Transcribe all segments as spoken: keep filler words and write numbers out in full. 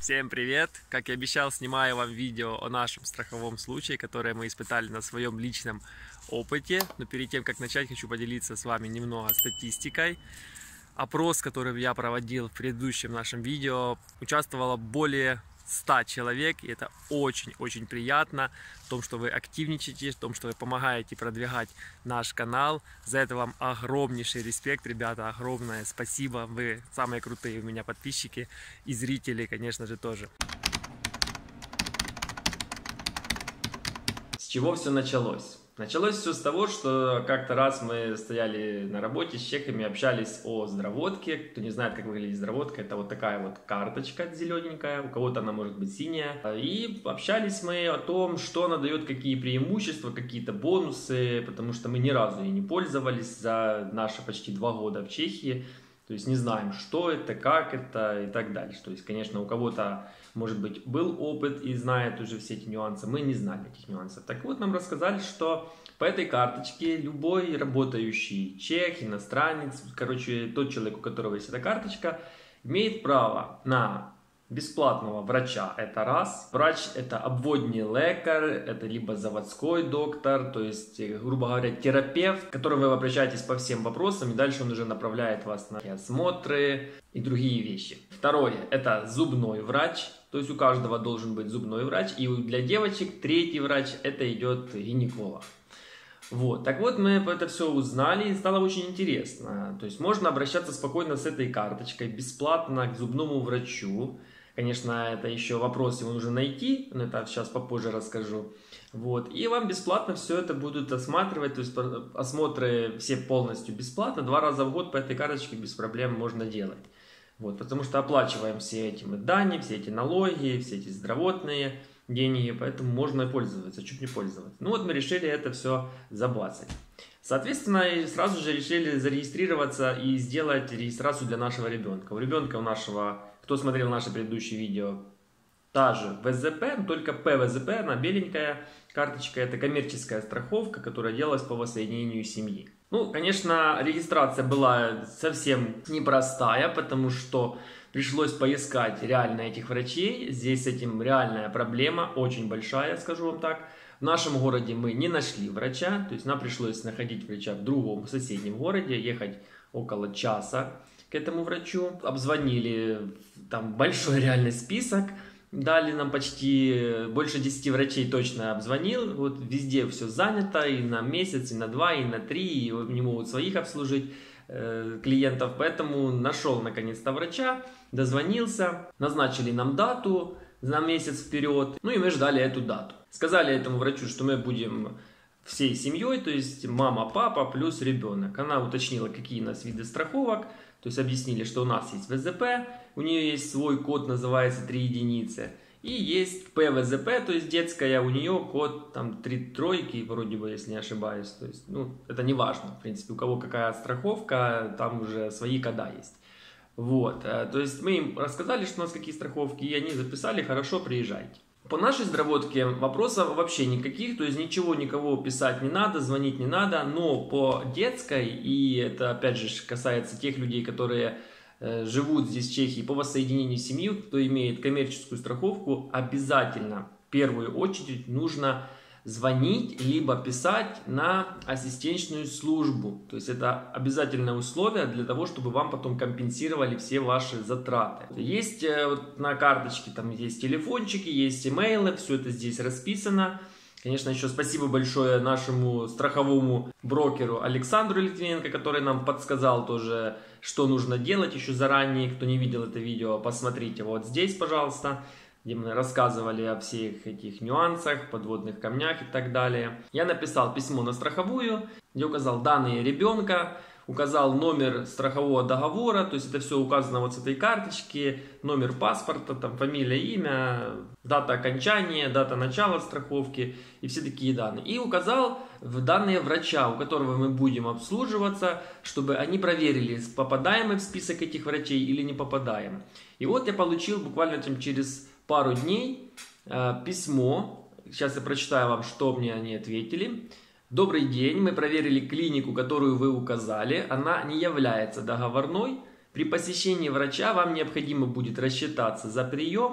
Всем привет! Как и обещал, снимаю вам видео о нашем страховом случае, которое мы испытали на своем личном опыте. Но перед тем, как начать, хочу поделиться с вами немного статистикой. Опрос, который я проводил в предыдущем нашем видео, участвовало более ста человек, и это очень-очень приятно в том, что вы активничаете, в том, что вы помогаете продвигать наш канал. За это вам огромнейший респект, ребята, огромное спасибо. Вы самые крутые у меня подписчики и зрители, конечно же, тоже. С чего все началось? Началось все с того, что как-то раз мы стояли на работе с чехами, общались о здравотке. Кто не знает, как выглядит здравотка, это вот такая вот карточка зелененькая, у кого-то она может быть синяя. И общались мы о том, что она дает, какие преимущества, какие-то бонусы, потому что мы ни разу ей не пользовались за наши почти два года в Чехии. То есть не знаем, что это, как это и так дальше. То есть, конечно, у кого-то, может быть, был опыт и знает уже все эти нюансы. Мы не знали этих нюансов. Так вот, нам рассказали, что по этой карточке любой работающий чех, иностранец, короче, тот человек, у которого есть эта карточка, имеет право на бесплатного врача, это раз. Врач это обводний лекарь, это либо заводской доктор, то есть, грубо говоря, терапевт, к которому вы обращаетесь по всем вопросам, и дальше он уже направляет вас на осмотры и другие вещи. Второе, это зубной врач, то есть у каждого должен быть зубной врач, и для девочек третий врач, это идет гинеколог. Вот, так вот мы это все узнали и стало очень интересно. То есть можно обращаться спокойно с этой карточкой бесплатно к зубному врачу. Конечно, это еще вопрос, его нужно найти, но это сейчас попозже расскажу. Вот, и вам бесплатно все это будут осматривать, то есть осмотры все полностью бесплатно, два раза в год по этой карточке без проблем можно делать. Вот, потому что оплачиваем все эти мы данные, все эти налоги, все эти здравотные деньги, поэтому можно пользоваться, чуть не пользоваться. Ну вот мы решили это все забацать. Соответственно, сразу же решили зарегистрироваться и сделать регистрацию для нашего ребенка. У ребенка у нашего, кто смотрел наше предыдущее видео, та же ВЗП, но только ПВЗП, она беленькая карточка, это коммерческая страховка, которая делалась по воссоединению семьи. Ну, конечно, регистрация была совсем непростая, потому что пришлось поискать реально этих врачей. Здесь с этим реальная проблема, очень большая, скажу вам так. В нашем городе мы не нашли врача, то есть нам пришлось находить врача в другом, в соседнем городе, ехать около часа к этому врачу. Обзвонили, там большой реальный список, дали нам почти больше десяти врачей точно обзвонил. Вот везде все занято, и на месяц, и на два, и на три, и не могут своих обслужить э, клиентов. Поэтому нашел наконец-то врача, дозвонился, назначили нам дату на месяц вперед, ну и мы ждали эту дату. Сказали этому врачу, что мы будем всей семьей, то есть мама, папа плюс ребенок. Она уточнила, какие у нас виды страховок, то есть объяснили, что у нас есть ВЗП, у нее есть свой код, называется три единицы, и есть ПВЗП, то есть детская, у нее код там три тройки, вроде бы, если не ошибаюсь, то есть, ну, это не важно, в принципе, у кого какая страховка, там уже свои кода есть. Вот, то есть мы им рассказали, что у нас какие страховки, и они записали, хорошо, приезжайте. По нашей здравотке вопросов вообще никаких, то есть ничего никого писать не надо, звонить не надо, но по детской, и это опять же касается тех людей, которые э, живут здесь в Чехии, по воссоединению семьи, кто имеет коммерческую страховку, обязательно в первую очередь нужно звонить, либо писать на ассистентскую службу. То есть это обязательное условие для того, чтобы вам потом компенсировали все ваши затраты. Есть вот на карточке, там есть телефончики, есть имейлы, все это здесь расписано. Конечно, еще спасибо большое нашему страховому брокеру Александру Литвиненко, который нам подсказал тоже, что нужно делать еще заранее. Кто не видел это видео, посмотрите вот здесь, пожалуйста, где мы рассказывали о всех этих нюансах, подводных камнях и так далее. Я написал письмо на страховую, где указал данные ребенка, указал номер страхового договора, то есть это все указано вот с этой карточки, номер паспорта, там фамилия, имя, дата окончания, дата начала страховки и все такие данные. И указал в данные врача, у которого мы будем обслуживаться, чтобы они проверили, попадаем мы в список этих врачей или не попадаем. И вот я получил буквально там через пару дней э, письмо, сейчас я прочитаю вам, что мне они ответили. Добрый день, мы проверили клинику, которую вы указали, она не является договорной. При посещении врача вам необходимо будет рассчитаться за прием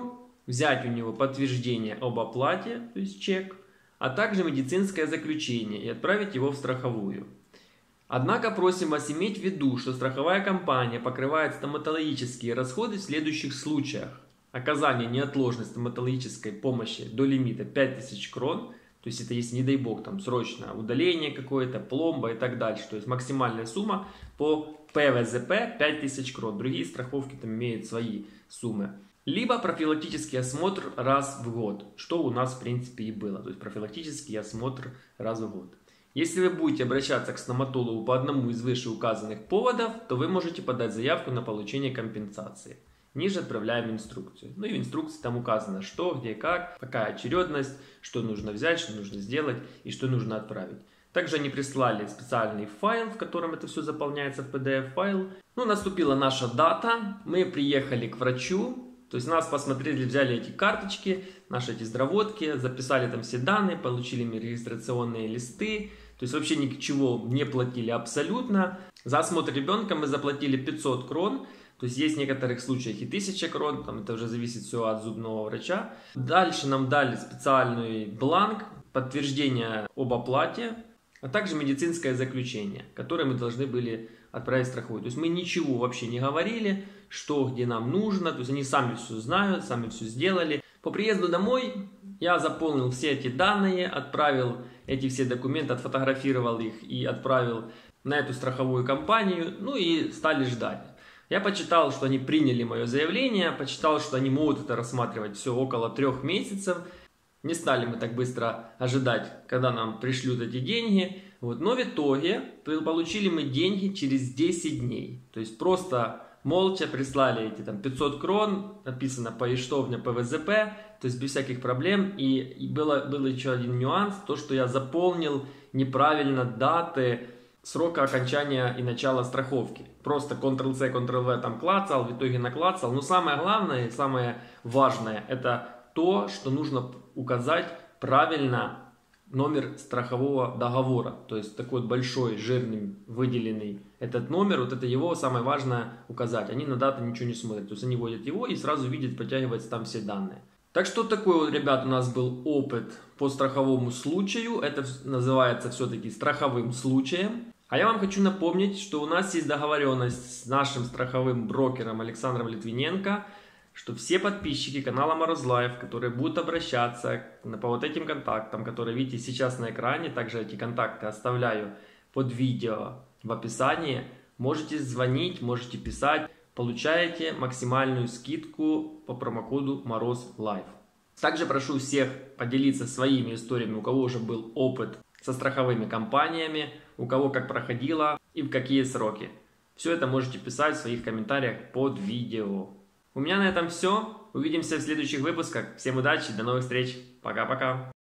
взять у него подтверждение об оплате, то есть чек, а также медицинское заключение и отправить его в страховую. Однако просим вас иметь в виду, что страховая компания покрывает стоматологические расходы в следующих случаях. Оказание неотложной стоматологической помощи до лимита пять тысяч крон, то есть это если, не дай бог, там срочно удаление какое-то, пломба и так дальше. То есть максимальная сумма по пэ вэ зэ пэ пять тысяч крон. Другие страховки там имеют свои суммы. Либо профилактический осмотр раз в год, что у нас в принципе и было. То есть профилактический осмотр раз в год. Если вы будете обращаться к стоматологу по одному из вышеуказанных поводов, то вы можете подать заявку на получение компенсации. Ниже отправляем инструкцию. Ну и в инструкции там указано, что, где, как, какая очередность, что нужно взять, что нужно сделать и что нужно отправить. Также они прислали специальный файл, в котором это все заполняется в пи ди эф-файл. Ну, наступила наша дата, мы приехали к врачу. То есть нас посмотрели, взяли эти карточки, наши эти здравотки, записали там все данные, получили регистрационные листы. То есть вообще ничего не платили абсолютно. За осмотр ребенка мы заплатили пятьсот крон. То есть есть в некоторых случаях и тысяча крон, там это уже зависит все от зубного врача. Дальше нам дали специальный бланк, подтверждение об оплате, а также медицинское заключение, которое мы должны были отправить в страховую. То есть мы ничего вообще не говорили, что где нам нужно, то есть они сами все знают, сами все сделали. По приезду домой я заполнил все эти данные, отправил эти все документы, отфотографировал их и отправил на эту страховую компанию, ну и стали ждать. Я почитал, что они приняли мое заявление, почитал, что они могут это рассматривать все около трех месяцев. Не стали мы так быстро ожидать, когда нам пришлют эти деньги. Вот. Но в итоге получили мы деньги через десять дней. То есть просто молча прислали эти там пятьсот крон, написано поештовня пэ вэ зэ пэ, то есть без всяких проблем. И, и было, был еще один нюанс, то что я заполнил неправильно даты срока окончания и начала страховки. Просто контрол-C, контрол-V там клацал, в итоге наклацал. Но самое главное и самое важное, это то, что нужно указать правильно номер страхового договора. То есть такой вот большой, жирный, выделенный этот номер, вот это его самое важное указать. Они на дату ничего не смотрят. То есть они вводят его и сразу видят, подтягиваются там все данные. Так что такой вот, ребят, у нас был опыт по страховому случаю. Это называется все-таки страховым случаем. А я вам хочу напомнить, что у нас есть договоренность с нашим страховым брокером Александром Литвиненко, что все подписчики канала Мороз Лайф, которые будут обращаться по вот этим контактам, которые видите сейчас на экране, также эти контакты оставляю под видео в описании, можете звонить, можете писать, получаете максимальную скидку по промокоду Мороз Лайф. Также прошу всех поделиться своими историями, у кого уже был опыт со страховыми компаниями, у кого как проходило и в какие сроки. Все это можете писать в своих комментариях под видео. У меня на этом все. Увидимся в следующих выпусках. Всем удачи, до новых встреч. Пока-пока.